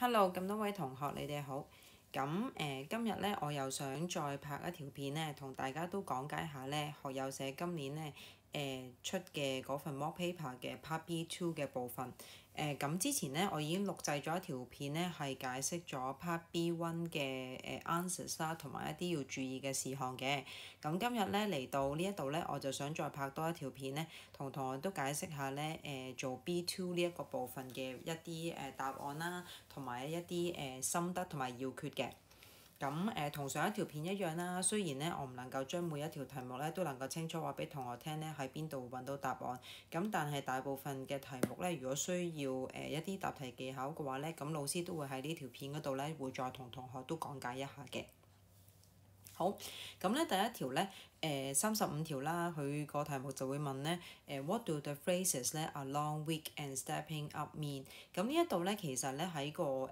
Hello，咁多位同學，你哋好。咁今日咧，我又想再拍一條片咧，同大家都講解下咧，學友社今年咧出嘅嗰份 mock paper 嘅 Part B2 嘅部分。咁之前咧，我已經錄製咗一條片咧，係解釋咗 Part B1 嘅answers 啦，同埋一啲要注意嘅事項嘅。咁今日咧嚟到呢一度咧，我就想再拍多一條片咧，同學都解釋下咧做 B2 呢一個部分嘅一啲答案啦，同埋一啲心得同埋要訣嘅。咁同上一條片一樣啦，雖然咧我唔能夠將每一條題目咧都能夠清楚話俾同學聽咧喺邊度揾到答案，咁但係大部分嘅題目咧，如果需要一啲答題技巧嘅話咧，咁老師都會喺呢條片嗰度咧會再同同學都講解一下嘅。好，咁咧第一條咧35條啦，佢個題目就會問咧What do the phrases 咧 along weak and stepping up mean？ 咁呢一度咧其實咧喺個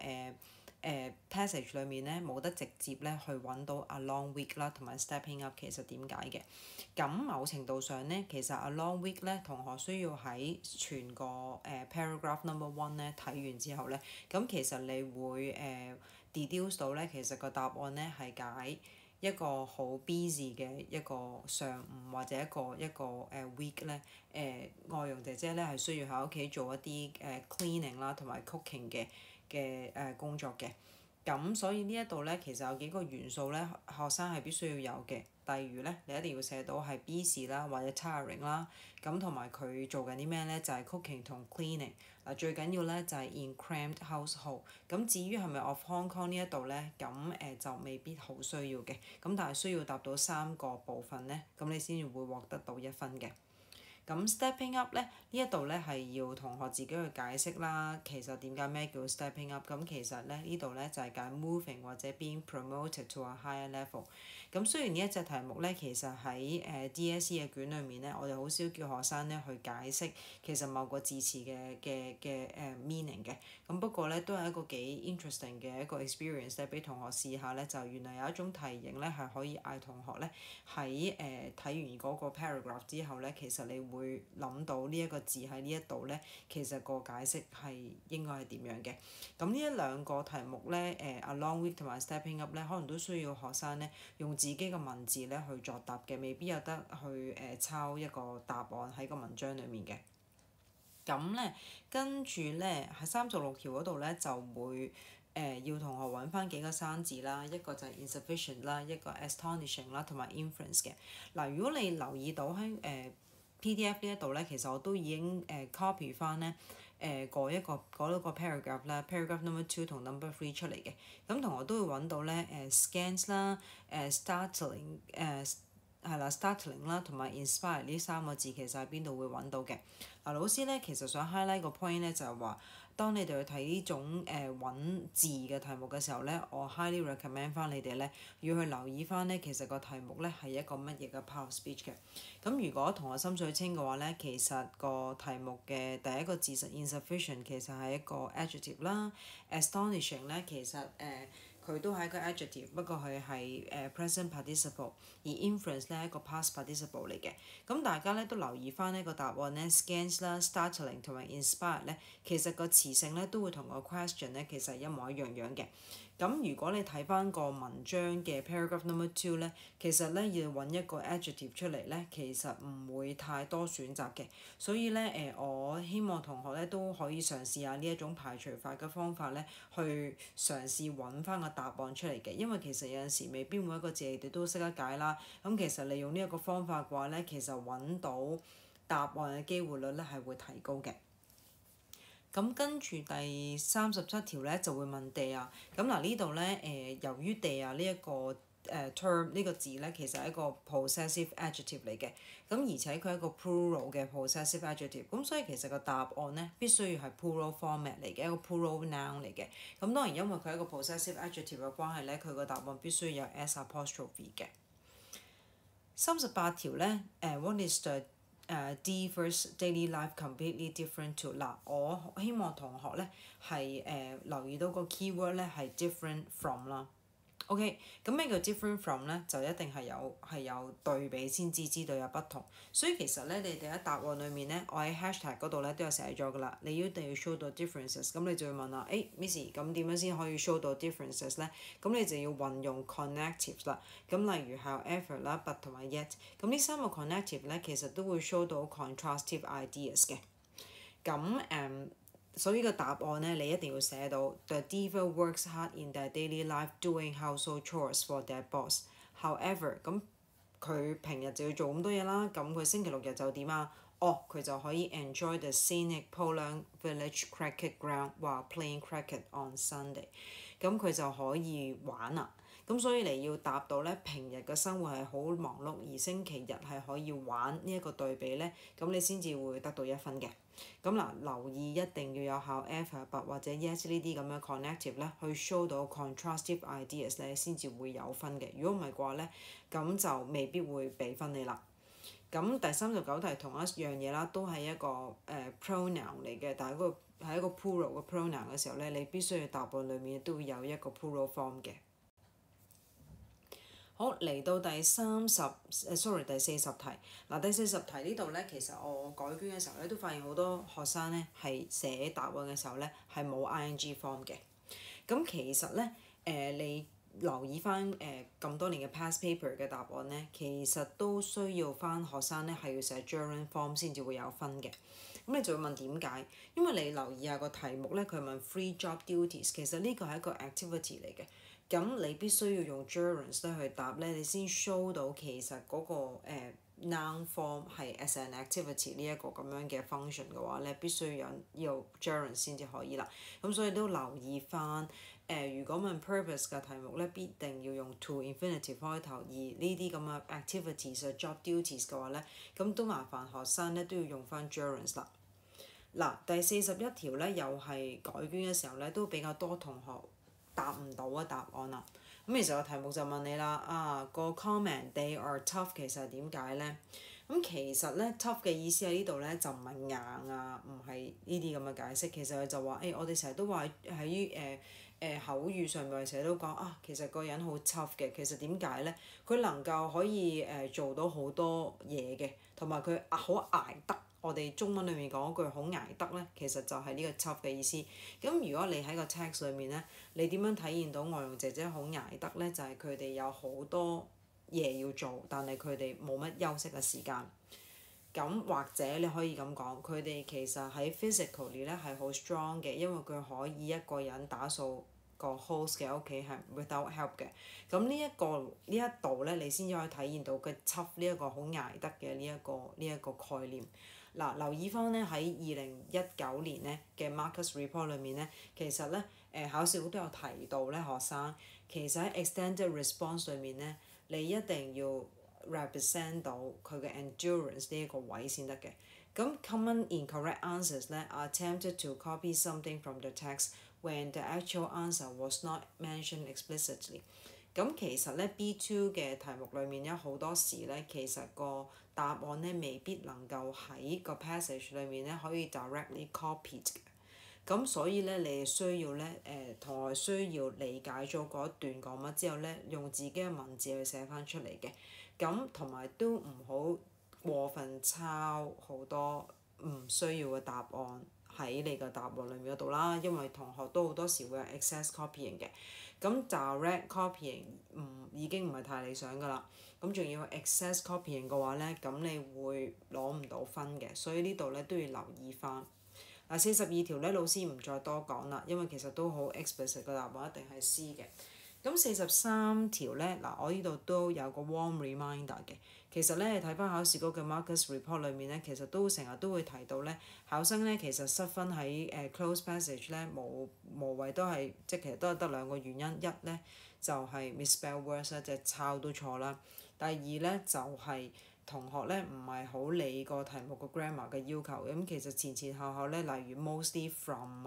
passage 裏面咧冇得直接咧去揾到 along weak 啦同埋 stepping up 其實點解嘅？咁某程度上咧，其實 along weak 咧同學需要喺全個paragraph number 1咧睇完之後咧，咁其實你會deduce 到咧，其實個答案咧係解一個好 busy 嘅一個上午或者一個week 咧，外傭姐姐咧係需要喺屋企做一啲cleaning 啦同埋 cooking 嘅工作嘅。咁所以呢一度咧，其實有幾個元素咧，學生係必須要有嘅。例如咧，你一定要寫到係 busy 啦，或者 tiring 啦。咁同埋佢做緊啲咩咧？就係 cooking 同 cleaning。嗱，最緊要咧就係 in cramped household。咁至於係咪 of Hong Kong 呢一度咧，咁就未必好需要嘅。咁但係需要答到3個部分咧，咁你先至會獲得到1分嘅。咁 stepping up 咧，呢一度咧係要同學自己去解釋啦。其實點解咩叫 stepping up？咁其實咧呢度咧就係解 moving 或者 being promoted to a higher level。咁雖然呢一隻題目咧，其實喺DSE 嘅卷裏面咧，我哋好少叫學生咧去解釋其實某個字詞嘅meaning 嘅。咁不過咧都係一個幾 interesting 嘅一個 experience 咧，俾同學試下咧，就原來有一種題型咧係可以嗌同學咧喺睇完嗰個 paragraph 之後咧，其實你會諗到呢一個字喺呢一度咧，其實個解釋係應該係點樣嘅。咁呢一兩個題目咧along with 同埋 stepping up 咧，可能都需要學生咧用自己嘅文字咧去作答嘅，未必有得去抄一個答案喺個文章裡面嘅。咁咧，跟住咧喺36條嗰度咧就會要同學揾翻幾個生字啦，一個就係 insufficient 啦，一個 astonishing 啦，同埋 inference 嘅。嗱，如果你留意到喺PDF 呢一度咧，其實我都已經copy 翻咧嗰一個 paragraph 啦 ，paragraph number 2同 number 3出嚟嘅。咁同學都會揾到咧scans 啦startling 係啦 startling 啦同埋 inspire 呢3個字其實喺邊度會揾到嘅。嗱，老師咧其實想 highlight 個 point 咧就係話，當你哋去睇呢種揾字嘅題目嘅時候咧，我 highly recommend 翻你哋咧要去留意翻咧，其實個題目咧係一個乜嘢嘅 part of speech 嘅。咁如果同學心水清嘅話咧，其實個題目嘅第一個字實 insufficient 其實係一個 adjective 啦 ，astonishing 咧其實佢都係一個 adjective， 不過佢係present participle，而 inference 咧係一個 past participle 嚟嘅。咁大家咧都留意翻呢個答案咧 scans 啦 startling 同埋 inspired 咧，其實個詞性咧都會同個 question 咧其實一模一樣嘅。咁如果你睇翻個文章嘅 paragraph number 2咧，其實咧要揾一個 adjective 出嚟咧，其實唔會太多選擇嘅。所以咧我希望同學咧都可以嘗試下呢一種排除法嘅方法咧，去嘗試揾翻個答案出嚟嘅。因為其實有陣時未必每一個字你哋都識得解啦。咁其實利用呢一個方法嘅話咧，其實揾到答案嘅機會率咧係會提高嘅。咁跟住第37條咧就會問 there。咁嗱呢度咧由於 there 呢一個term 呢個字咧其實係一個 possessive adjective 嚟嘅，咁而且佢係一個 plural 嘅 possessive adjective，咁所以其實個答案咧必須要係 plural format 嚟嘅，一個 plural noun 嚟嘅。咁當然因為佢係一個 possessive adjective 嘅關係咧，佢個答案必須要有 s apostrophe 嘅。38條咧what is the diverse daily life completely different to 嗱，我希望同學咧係留意到個 keyword 咧係 different from 啦。 OK，咁咩叫 different from 咧？就一定係有對比先知道有不同。所以其實咧，你哋喺答案裏面咧，我喺 hashtag 嗰度咧都有寫咗㗎啦。你一定要 show 到 differences，咁你就要問啦，Miss，咁點樣先可以 show 到 differences 咧？咁你就要運用 connectives 啦。咁例如 however 啦、but 同埋 yet，咁呢三個 connective 咧其實都會 show 到 contrastive ideas 嘅。咁所以個答案咧，你一定要寫到 The diva works hard in their daily life doing household chores for their boss. However，咁佢平日就要做咁多嘢啦，咁佢星期六日就點啊？佢就可以 enjoy the scenic Poland Village cricket ground while playing cricket on Sunday。咁佢就可以玩啦。咁所以你要答到咧，平日嘅生活係好忙碌，而星期日係可以玩呢一個對比咧，咁你先至會得到1分嘅。咁嗱，留意一定要有 however、but 或者 yes 呢啲咁嘅 connective 咧，去 show 到 contrastive ideas 咧，先至會有分嘅。如果唔係嘅話咧，咁就未必會俾分你啦。咁第39題同一樣嘢啦，都係一個pronoun 嚟嘅，但係嗰個係一個 plural 嘅 pronoun 嘅時候咧，你必須要答案裡面都會有一個 plural form 嘅。好，嚟到第40題。嗱，第40題呢度咧，其實我改卷嘅時候咧，都發現好多學生咧係寫答案嘅時候咧係冇 ing form 嘅。咁其實咧，你留意翻咁多年嘅 past paper 嘅答案咧，其實都需要翻學生咧係要寫 gerund form 先至會有分嘅。咁你就會問點解？因為你留意下個題目咧，佢問 free job duties，其實呢個係一個 activity 嚟嘅。咁你必須要用 gerunds 咧去答咧，你先 show 到其實嗰個noun form 係 as an activity 呢一個咁樣嘅 function 嘅話咧，必須有 gerunds 先至可以啦。咁所以都留意翻如果問 purpose 嘅題目咧，必定要用 to infinitive 開頭，而呢啲咁嘅 activities 啊 job duties 嘅話咧，咁都麻煩學生咧都要用翻 gerunds 啦。嗱，第41條咧又係改卷嘅時候咧，都比較多同學答唔到嘅答案啦。咁其實個題目就問你啦，個 comment they are tough 其實係點解咧？咁其實咧 tough 嘅意思喺呢度咧就唔係硬啊，唔係呢啲咁嘅解釋。其實佢就話我哋成日都話喺口語上面成日都講其實個人好 tough 嘅。其實點解咧？佢能夠可以做到好多嘢嘅，同埋佢好捱得。我哋中文裏面講嗰句好捱得咧，其實就係呢個 tough 嘅意思。咁如果你喺個 text 裏面咧，你點樣體現到外傭姐姐好捱得咧？就係佢哋有好多嘢要做，但係佢哋冇乜休息嘅時間。咁或者你可以咁講，佢哋其實喺 physically 咧係好 strong 嘅，因為佢可以一個人打掃個 host 嘅屋企係 without help 嘅。咁呢一度咧，你先至可以體現到佢 tough 呢一個好捱得嘅呢一個概念。嗱，留意翻咧喺2019年咧嘅 Marcus Report 裏面咧，其實咧考試局都有提到咧學生，其實喺 extended response 裏面咧，你一定要 represent 到佢嘅 endurance 呢一個位先得嘅。咁 common incorrect answers 咧 are attempted to copy something from the text when the actual answer was not mentioned explicitly。咁其實咧 B2 嘅題目裏面有好多時咧，其實個答案咧未必能夠喺個 passage 裏面咧可以 directly copy 嘅。咁所以咧，你需要咧同學需要理解咗嗰一段講乜之後咧，用自己嘅文字去寫翻出嚟嘅。咁同埋都唔好過分抄好多唔需要嘅答案喺你個答案裏面嗰度啦，因為同學都好多時會有 excess copying 嘅。咁 direct copying 已經唔係太理想㗎啦。咁仲要 excess copying 嘅話咧，咁你會攞唔到分嘅，所以呢度咧都要留意翻。42條咧，老師唔再多講啦，因為其實都好 explicit 嘅答案一定係 C 嘅。咁43條咧，我呢度都有個 warm reminder 嘅。其實咧，你睇翻考試局嘅 Marcus Report 裏面咧，其實都成日都會提到咧，考生咧其實失分喺close passage 咧無謂都係其實都係得2個原因，一咧就係 misspell words 即係抄都錯啦。第二咧就係同學咧唔係好理個題目個 grammar 嘅要求，咁其實前後咧，例如 mostly from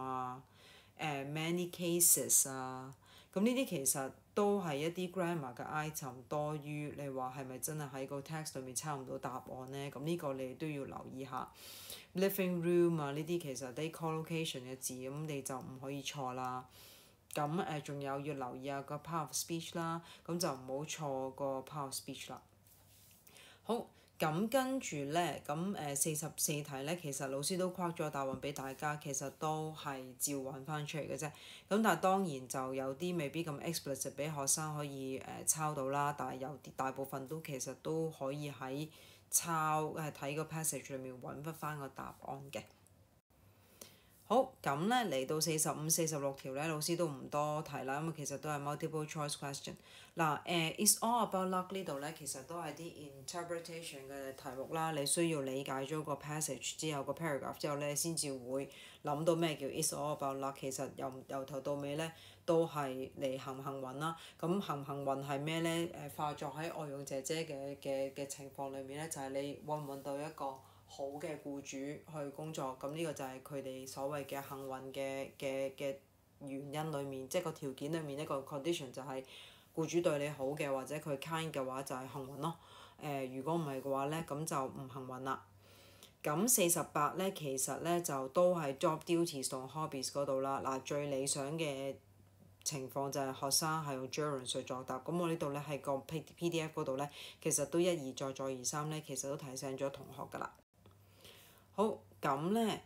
many cases 咁呢啲其實都係一啲 grammar 嘅 item 多於你話係咪真係喺個 text 裏面抄唔到答案咧？咁呢個你都要留意下。living room 呢啲其實啲 collocation 嘅字，咁你就唔可以錯啦。 咁仲有要留意下個 part of speech 啦，咁就唔好錯個 part of speech 啦。好，咁跟住咧，咁44題咧，其實老師都框咗答案俾大家，其實都係照揾翻出嚟嘅啫。咁但係當然就有啲未必咁 explicit 俾學生可以抄到啦，但係有啲大部分都其實都可以喺睇個 passage 裏面揾翻個答案嘅。好，咁咧嚟到45、46條咧，老師都唔多提啦，因為其實都係 multiple choice question。嗱，It's all about luck 呢度咧，其實都係啲 interpretation 嘅題目啦。你需要理解咗個 passage 之後個 paragraph 之後咧，先至會諗到咩叫 It's all about luck。其實由頭到尾咧，都係你幸唔幸運啦。咁幸唔幸運係咩咧？化作喺外傭姐姐嘅情況裏面咧，就係你揾唔揾到一個好嘅僱主去工作，咁呢個就係佢哋所謂嘅幸運嘅原因裏面，即係個條件裏面一個 condition 就係僱主對你好嘅，或者佢 kind 嘅話就係幸運咯。如果唔係嘅話咧，咁就唔幸運啦。咁48咧，其實咧就都係 job duties 同 hobbies 嗰度啦。嗱，最理想嘅情況就係學生係用 journal 去作答。咁我呢度咧係個 PDF 嗰度咧，其實都一而再再而三咧，其實都提醒咗同學㗎啦。好，咁咧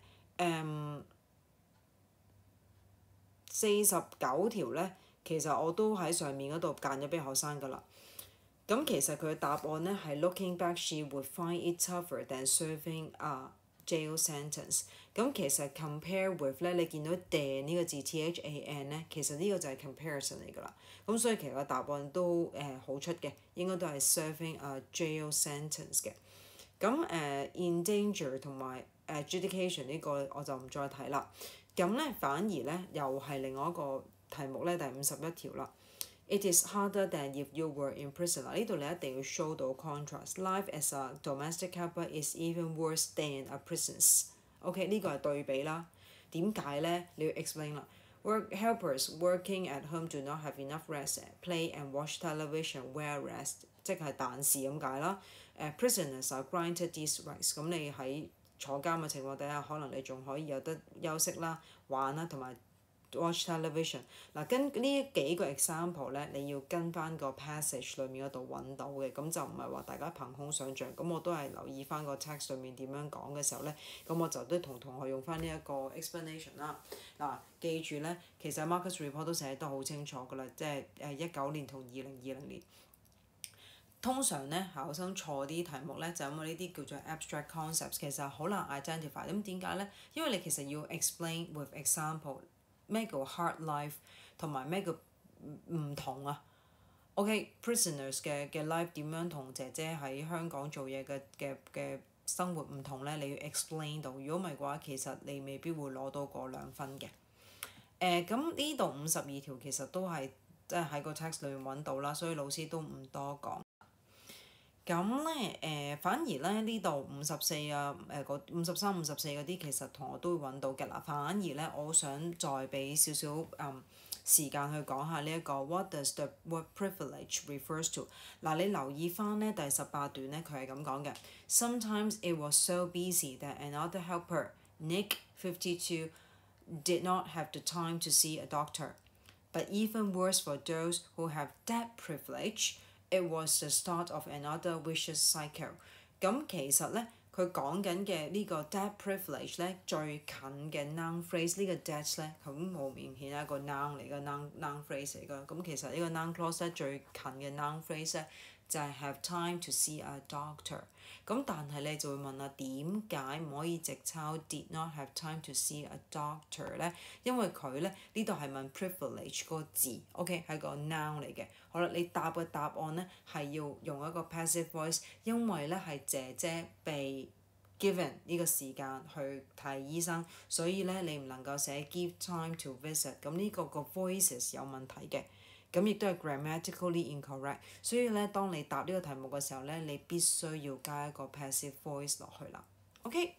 49條咧，其實我都喺上面嗰度間咗俾學生㗎啦。咁其實佢嘅答案咧係 looking back she would find it tougher than serving a jail sentence。咁其實 compare with 咧，你見到 than 呢個字 THAN 咧，其實呢個就係 comparison 嚟㗎啦。咁所以其實個答案都好出嘅，應該都係 serving a jail sentence 嘅。咁in danger 同埋adjudication 呢個我就唔再睇啦。咁咧反而咧又係另外一個題目咧，第51條啦。It is harder than if you were in prison。呢度你一定要 show 到 contrast。Life as a domestic helper is even worse than a prison's。OK， 呢個係對比啦。點解咧？你要 explain 啦。Helpers working at home do not have enough rest, play and watch television well rest， 即係但是咁解啦。Prisoners are granted these rights。咁你喺坐監嘅情況底下，可能你仲可以有得休息啦、玩啦，同埋 watch television。嗱，跟呢幾個 example 咧，你要跟翻個 passage 裏面嗰度揾到嘅，咁就唔係話大家憑空想像。咁我都係留意翻個 text 裏面點樣講嘅時候咧，咁我就都同同學用翻呢一個 explanation 啦。嗱，記住咧，其實 Marcus Report 都寫得好清楚㗎啦，即係19年同2020年。通常咧，考生錯啲題目咧，就因為呢啲叫做 abstract concepts，其實好難 identify。咁點解咧？因為你其實要 explain with example 咩叫 hard life 同埋咩叫唔同啊。OK，prisoners 嘅 life 點樣同姐姐喺香港做嘢嘅生活唔同咧？你要 explain 到。如果唔係嘅話，其實你未必會攞到嗰2分嘅。咁呢度52條其實都係即係喺個 text 裏面揾到啦，所以老師都唔多講。咁咧反而咧呢度54啊53、54嗰啲其實同學都會揾到嘅啦。反而咧，我想再俾少少時間去講下呢一個 What does the word privilege refers to？ 嗱，你留意翻咧第18段咧，佢係咁講嘅。Sometimes it was so busy that another helper, Nick 52, did not have the time to see a doctor. But even worse for those who have that privilege.It was the start of another vicious cycle。咁其實咧，佢講緊嘅呢個 that privilege 咧，最近嘅 noun phrase 呢個 that 咧，咁好明顯係一個 noun 嚟嘅 noun phrase 嚟㗎。咁其實呢個 noun clause 咧，最近嘅 noun phrase 咧就係 have time to see a doctor。咁但係你就會問啦，點解唔可以直抄 did not have time to see a doctor 咧？因為佢咧呢度係問 privilege 個字 ，OK 係個 noun 嚟嘅。好啦，你答嘅答案咧係要用一個 passive voice，因為咧係姐姐被 given 呢個時間去睇醫生，所以咧你唔能夠寫 give time to visit。咁呢個 voices 有問題嘅。咁亦都係 grammatically incorrect， 所以咧，當你答呢個題目嘅時候咧，你必須要加一個 passive voice 落去啦。OK，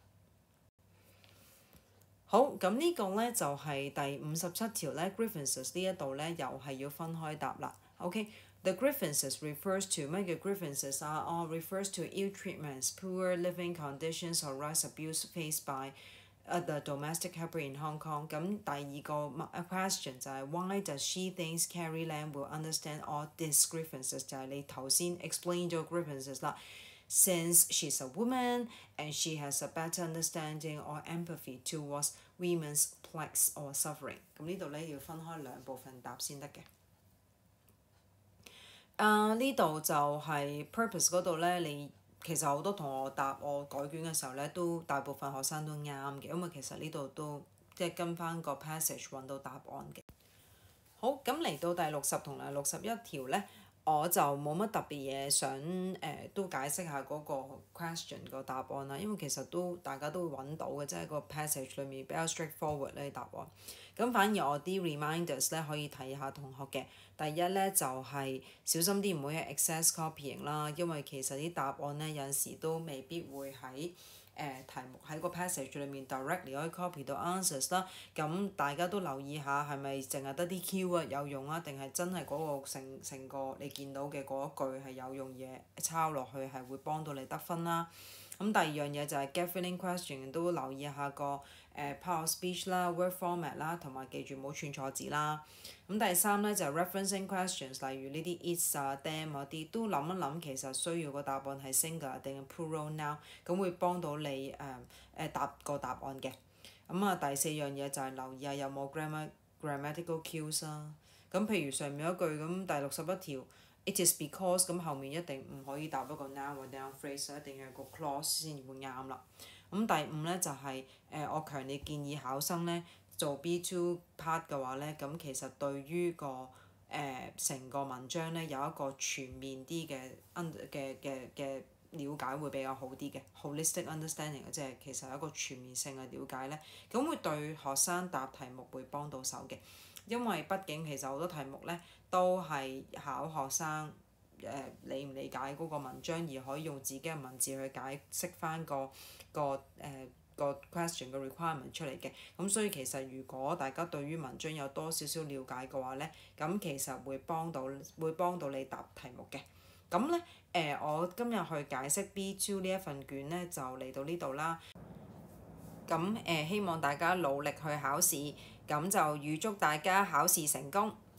好，咁呢個咧就係第57條咧 grievances 呢一度咧又係要分開答啦。OK，the grievances refers to 咩叫 grievances 啊？refers to ill treatments, poor living conditions or rights abuse faced by the domestic helper in Hong Kong。咁第二個question 就係 why does she thinks Carrie Lam will understand all these grievances？ 就係你頭先 explain 咗 grievances 啦。Since she's a woman and she has a better understanding or empathy towards women's plight or suffering。咁呢度咧要分開兩部分答先得嘅。呢度就係 purpose 嗰度咧，你其實好多同學答我改卷嘅時候咧，都大部分學生都啱嘅，因為其實呢度都即係跟翻個 passage 揾到答案嘅。好，咁嚟到第60同埋61條咧，我就冇乜特別嘢想都解釋下嗰個 question 個答案啦，因為其實都大家都會揾到嘅，即係個 passage 裏面比較 straightforward 呢啲答案。咁反而我啲 reminders 咧可以睇下同學嘅。第一咧就係、小心啲唔好有 excess copying 啦，因為其實啲答案咧有陣時都未必會喺題目喺個 passage 裏面 directly 可以 copy 到 answers 啦。咁大家都留意下係咪淨係得啲 keyword 有用啊，定係真係嗰個成個你見到嘅嗰一句係有用嘢抄落去係會幫到你得分啦。咁第二樣嘢就係 get feeling question 都留意下個part of speech 啦、word format 啦，同埋記住唔好串錯字啦。咁第三咧就係 referencing questions， 例如呢啲 its 啊、them 嗰啲，都諗一諗其實需要個答案係 singular 定係 plural noun， 咁會幫到你答個答案嘅。咁第四樣嘢就係留意下有冇 grammatical cues 啦。咁譬如上面一句咁第61條。It is because 咁後面一定唔可以答一個 noun 或者 noun phrase， 一定要有個 clause 先會啱啦。咁第五咧就係、我強烈建議考生咧做 B2 part 嘅話咧，咁其實對於個成個文章咧有一個全面啲嘅了解會比較好啲嘅 holistic understanding， 即係其實係一個全面性嘅了解咧，咁會對學生答題目會幫到手嘅。因為畢竟其實好多題目咧都係考學生理唔理解嗰個文章，而可以用自己嘅文字去解釋翻個 question 嘅 requirement 出嚟嘅。咁所以其實如果大家對於文章有多少少了解嘅話咧，咁其實會幫到你答題目嘅。咁咧我今日去解釋 B2 呢一份卷咧就嚟到呢度啦。咁希望大家努力去考試，咁就預祝大家考試成功。